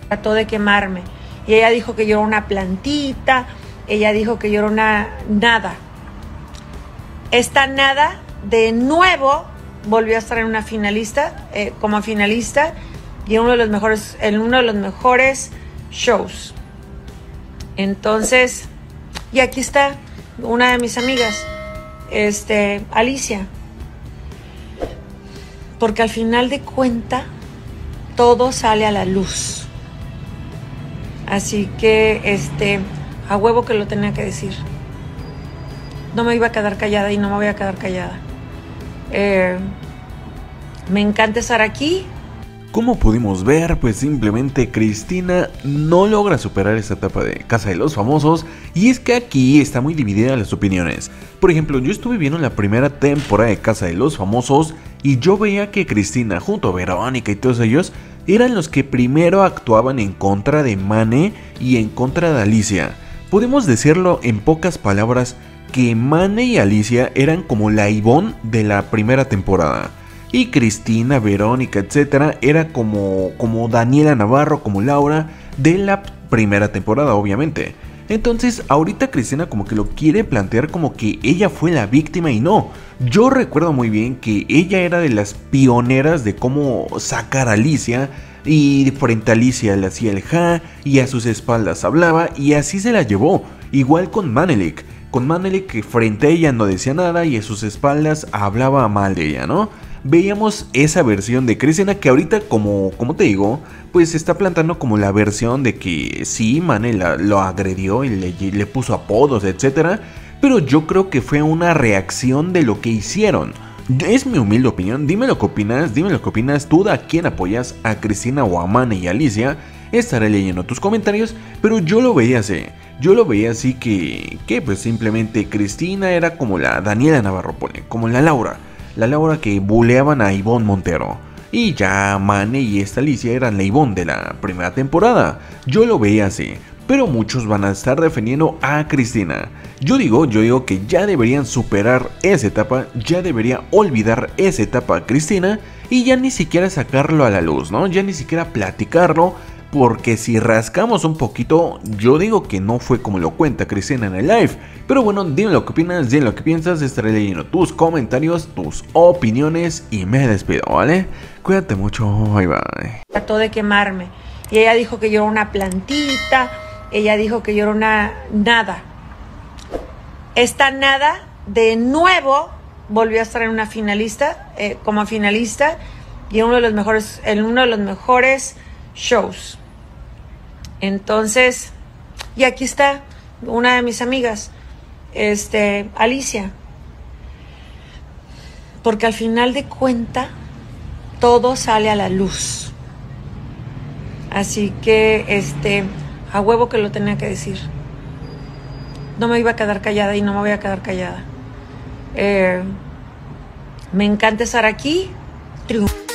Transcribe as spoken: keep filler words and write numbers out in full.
Trató de quemarme. Y ella dijo que yo era una plantita, ella dijo que yo era una nada. Esta nada, de nuevo, volvió a estar en una finalista, eh, como finalista, y en uno de los mejores, en uno de los mejores shows. Entonces, y aquí está una de mis amigas, este, Alicia. Porque al final de cuenta, todo sale a la luz. Así que, este, a huevo que lo tenía que decir. No me iba a quedar callada y no me voy a quedar callada. Eh, me encanta estar aquí. Como pudimos ver, pues simplemente Cristina no logra superar esta etapa de Casa de los Famosos, y es que aquí está muy dividida las opiniones. Por ejemplo, yo estuve viendo la primera temporada de Casa de los Famosos y yo veía que Cristina junto a Verónica y todos ellos eran los que primero actuaban en contra de Mane y en contra de Alicia. Podemos decirlo en pocas palabras que Mane y Alicia eran como la Ivonne de la primera temporada. Y Cristina, Verónica, etcétera, era como, como Daniela Navarro, como Laura, de la primera temporada, obviamente. Entonces, ahorita Cristina como que lo quiere plantear como que ella fue la víctima y no. Yo recuerdo muy bien que ella era de las pioneras de cómo sacar a Alicia, y frente a Alicia le hacía el ja, y a sus espaldas hablaba, y así se la llevó. Igual con Manelik. Con Manelik que frente a ella no decía nada y a sus espaldas hablaba mal de ella, ¿no? Veíamos esa versión de Cristina que ahorita, como, como te digo, pues se está plantando como la versión de que sí, Mane la, lo agredió y le, le puso apodos, etcétera. Pero yo creo que fue una reacción de lo que hicieron. Es mi humilde opinión, dime lo que opinas, dime lo que opinas tú, ¿a quién apoyas? ¿A Cristina o a Mane y Alicia? Estaré leyendo tus comentarios, pero yo lo veía así. Yo lo veía así que, que pues simplemente Cristina era como la Daniela Navarro, pone, como la Laura. La Laura que buleaban a Ivonne Montero. Y ya Mane y esta Alicia eran la Ivonne de la primera temporada. Yo lo veía así. Pero muchos van a estar defendiendo a Cristina. Yo digo, yo digo que ya deberían superar esa etapa. Ya debería olvidar esa etapa a Cristina. Y ya ni siquiera sacarlo a la luz, ¿no? Ya ni siquiera platicarlo. Porque si rascamos un poquito, yo digo que no fue como lo cuenta Cristina en el live. Pero bueno, dime lo que opinas, dime lo que piensas, estaré leyendo tus comentarios, tus opiniones y me despido, ¿vale? Cuídate mucho, bye bye. Trató de quemarme y ella dijo que yo era una plantita, ella dijo que yo era una nada. Esta nada, de nuevo, volvió a estar en una finalista, eh, como finalista, y en uno de los mejores, en uno de los mejores shows. Entonces, y aquí está una de mis amigas, este, Alicia. Porque al final de cuenta, todo sale a la luz. Así que, este, a huevo que lo tenía que decir. No me iba a quedar callada y no me voy a quedar callada. Eh, me encanta estar aquí. Triunfo.